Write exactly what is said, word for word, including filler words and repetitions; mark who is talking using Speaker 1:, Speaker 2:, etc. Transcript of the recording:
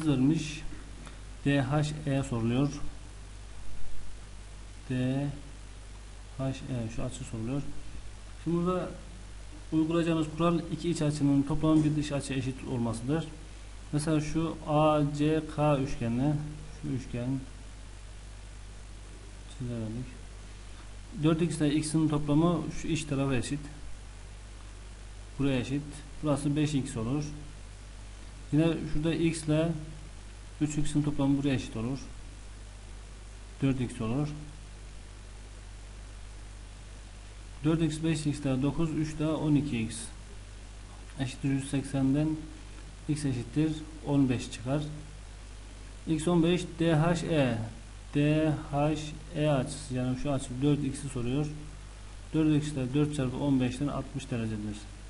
Speaker 1: yıldız vermiş. D H E soruluyor. D H E şu açı soruluyor. Şimdi burada uygulayacağımız kural iki iç açının toplamı bir dış açı eşit olmasıdır. Mesela şu A C K üçgenine şu üçgen çizemedik. dört x ile x'in toplamı şu iç tarafa eşit. Buraya eşit. Burası beş x olur. Yine şurada x ile üç x'in toplamı buraya eşit olur. dört x olur. dört x beş x daha dokuz, üç daha on iki x eşittir yüz seksenden x eşittir on beş çıkar. X on beş D H E D H E açısı, yani şu açı dört x'i soruyor. dört x ile dört çarpı on beşten altmış derecedir.